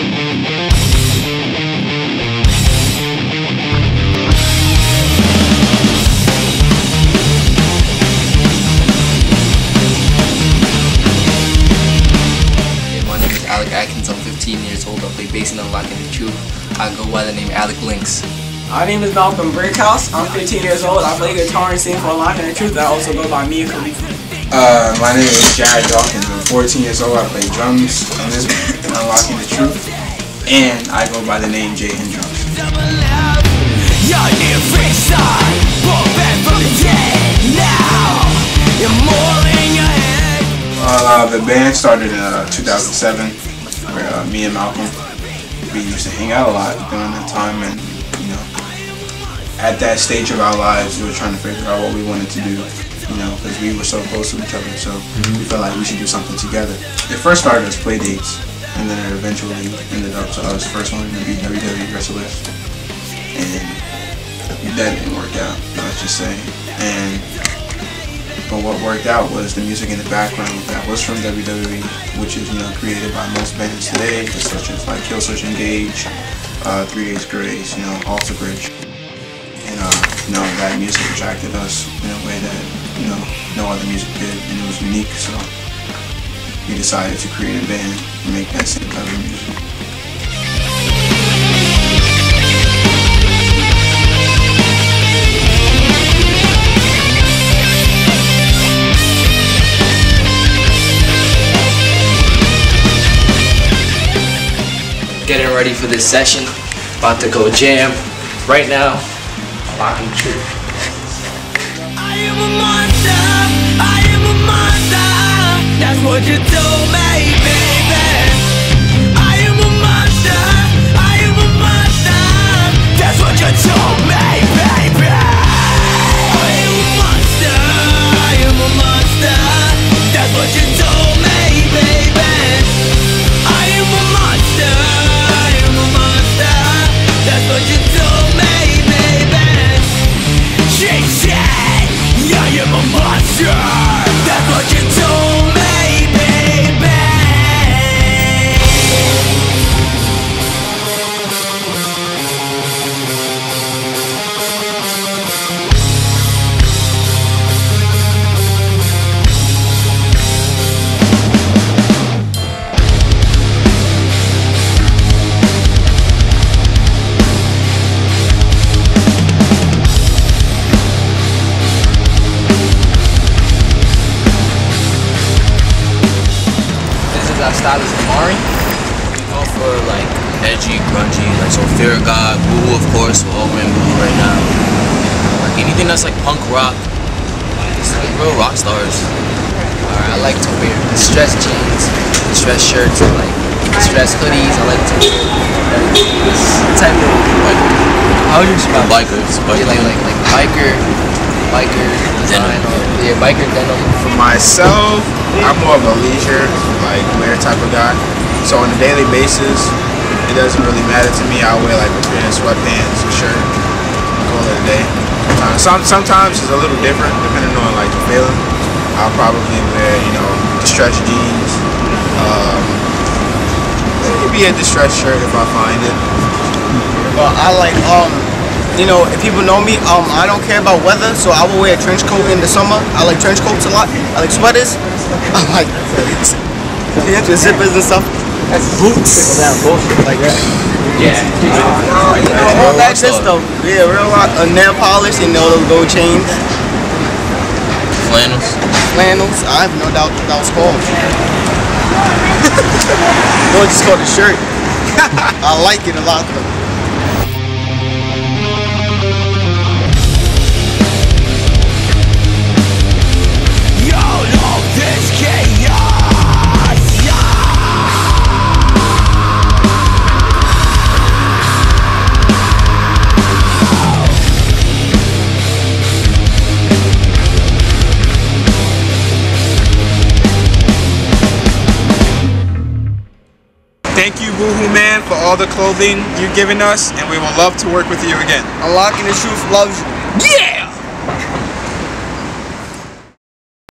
I'm 15 years old. I play bass in Unlocking the Truth. I go by the name Alec Links. My name is Malcolm Brickhouse. I'm 15 years old. I play guitar and sing for Unlocking the Truth. I also go by Mia Khalifa. My name is Jared Dawkins. I'm 14 years old. I play drums on this Unlocking the Truth. And I go by the name Jay Hendrix. The band started in 2007, where me and Malcolm, we used to hang out a lot during that time, and you know, at that stage of our lives, we were trying to figure out what we wanted to do, you know, because we were so close to each other, so we felt like we should do something together. It first started as play dates, and then it eventually ended up to us first wanting to be WWE wrestlers, and that didn't work out, let's just say. But what worked out was the music in the background that was from WWE, which is, you know, created by most bands today, such as like Killswitch Engage, 3 Days Grace, you know, Alter Bridge. And you know, that music attracted us in a way that, you know, no other music did, and it was unique. So we decided to create a band and make that same type of music. Getting ready for this session, about to go jam right now. Unlocking the Truth. I am a monster, I am a monster. That's what you told me, baby. I am a monster, I am a monster. That's what you told me, baby. I am a monster, I am a monster. That's what you told me, baby. I am a monster. That's what you told me, baby. She said, I am a monster. That's what you told me, baby. Our style is Amari. We go for like edgy, grungy, like so Fear of God, Boo, of course, we're all in Boo right now. Like anything that's like punk rock, it's like real rock stars. I like to wear distressed jeans, distressed shirts, and like distressed hoodies. I like to wear this type of biker. How would you describe bikers? Yeah, like biker design, yeah, biker denim. For myself, I'm more of a leisure, like wear type of guy. So on a daily basis, it doesn't really matter to me. I'll wear like a pair of sweatpants, a shirt, call it a day. Sometimes it's a little different depending on like the feeling. I'll probably wear, you know, distressed jeans. Maybe a distressed shirt if I find it. Well, I like you know, if people know me, I don't care about weather, so I will wear a trench coat in the summer. I like trench coats a lot. I like sweaters. I like the zippers and stuff. Boots. Like that. Yeah. You know, all that good stuff. Yeah, real lot of nail polish, you know, those gold chains. Flannels. I have no doubt that was called. No, it's just called a shirt. I like it a lot though. Thank you, Woohoo Man, for all the clothing you've given us, and we will love to work with you again. Unlocking the Truth loves you.